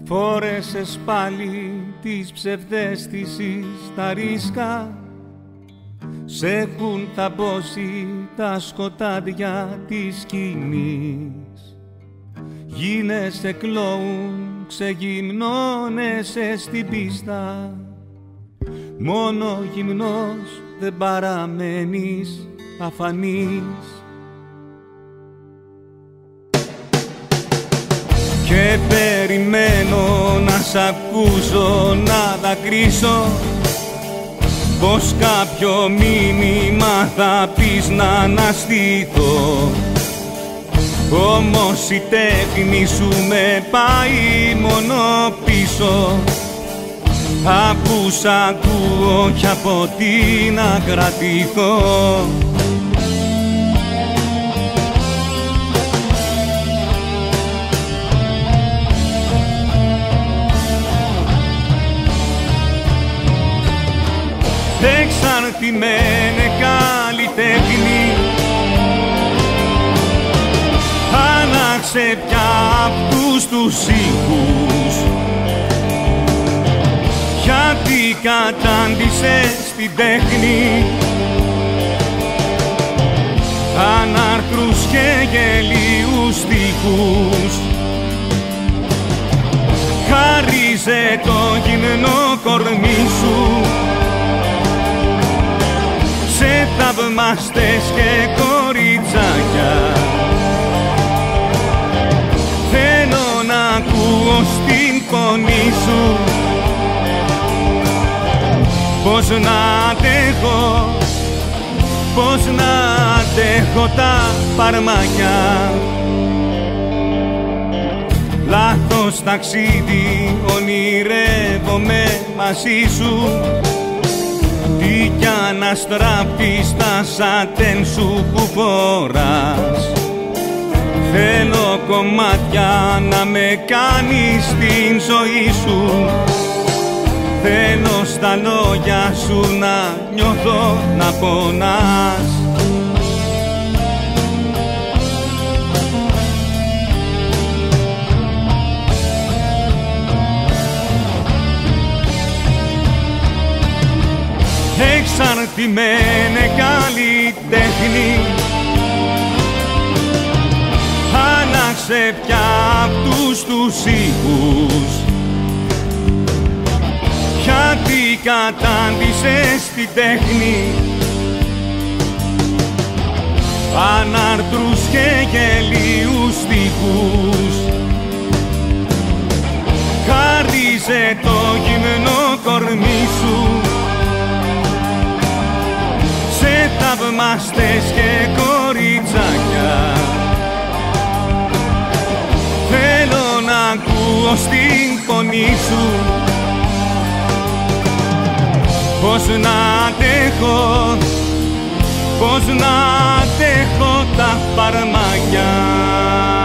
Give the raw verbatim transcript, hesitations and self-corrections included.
Φόρεσες πάλι της ψευδαίσθησης τα ρίσκα, σ' έχουν ταμπώσει τα σκοτάδια της σκηνής. Γίνεσαι κλόουν, ξεγυμνώνεσαι στην πίστα, μόνο γυμνός δεν παραμένεις αφανής. Και περιμένω να σ' ακούσω να δακρύσω, πως κάποιο μήνυμα θα πεις να αναστηθώ. Όμως η τέχνη σου με πάει μόνο πίσω, απού σ' ακούω κι από τι να κρατηθώ. Εξαρτημένε καλλιτέχνη, άναξε πια αυτούς τους ήχους, γιατί κατάντησες την τέχνη ανάρθρους και γελίους στίχους. Χάριζε το γυμνό κορμί σου σε θαυμαστές και κοριτσάκια. Θέλω να ακούω στην φωνή σου πως να αντέχω, πως να αντέχω τα παρμάκια. Λάθος ταξίδι ονειρεύομαι μαζί σου, τι κι αν αστράφεις τα σατέν σου που φοράς. Θέλω κομμάτια να με κάνεις την ζωή σου, θέλω στα λόγια σου να νιώθω να πονάς. Εξαρτημένε καλλιτέχνη, άναξε πια αυτούς τους ήχους, γιατί κατάντησες την τέχνη ανάρθρους και γελίους στίχους. Χάριζε το γυμνό κορμί σου σε θαυμαστές και κοριτσάκια. Θέλω να ακούω στην φωνή σου πως να αντέχω, πως να αντέχω τα παρμάκια.